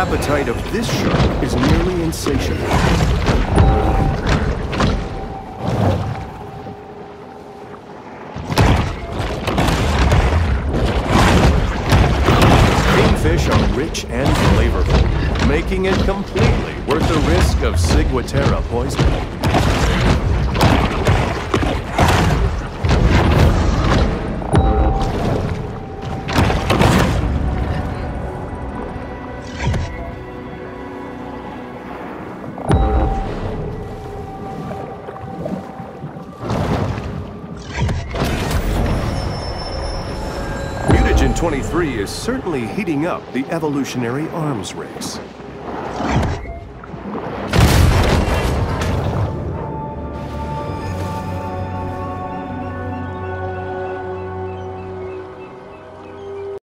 appetite of this shark is nearly insatiable. Kingfish are rich and flavorful, making it completely worth the risk of ciguatera poisoning. Mutagen 23 is certainly heating up the evolutionary arms race.